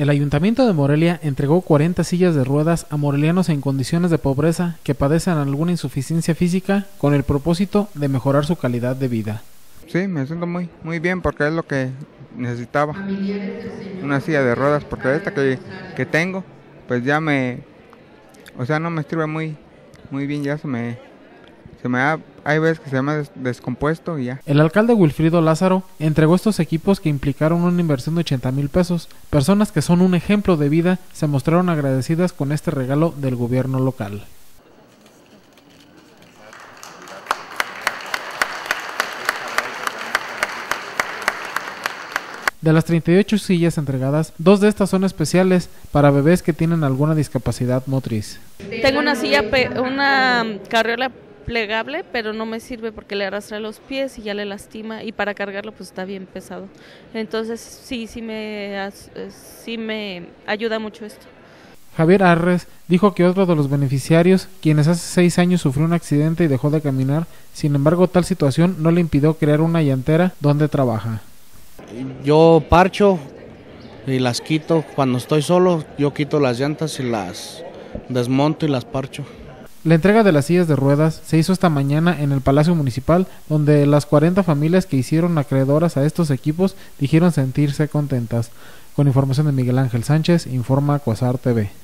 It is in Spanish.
El Ayuntamiento de Morelia entregó 40 sillas de ruedas a morelianos en condiciones de pobreza que padecen alguna insuficiencia física con el propósito de mejorar su calidad de vida. Sí, me siento muy bien porque es lo que necesitaba, una silla de ruedas, porque esta que tengo, pues ya no me sirve muy bien, ya hay veces que se me ha descompuesto y ya. El alcalde Wilfrido Lázaro entregó estos equipos que implicaron una inversión de 80,000 pesos. Personas que son un ejemplo de vida se mostraron agradecidas con este regalo del gobierno local. De las 38 sillas entregadas, 2 de estas son especiales para bebés que tienen alguna discapacidad motriz. Tengo una silla, una carriola plegable, pero no me sirve porque le arrastra los pies y ya le lastima, y para cargarlo pues está bien pesado. Entonces sí me ayuda mucho esto. Javier Arres dijo que otro de los beneficiarios, quienes hace 6 años sufrió un accidente y dejó de caminar, sin embargo tal situación no le impidió crear una llantera donde trabaja. Yo parcho y las quito, cuando estoy solo yo quito las llantas y las desmonto y las parcho. La entrega de las sillas de ruedas se hizo esta mañana en el Palacio Municipal, donde las 40 familias que hicieron acreedoras a estos equipos dijeron sentirse contentas. Con información de Miguel Ángel Sánchez, informa Cuasar TV.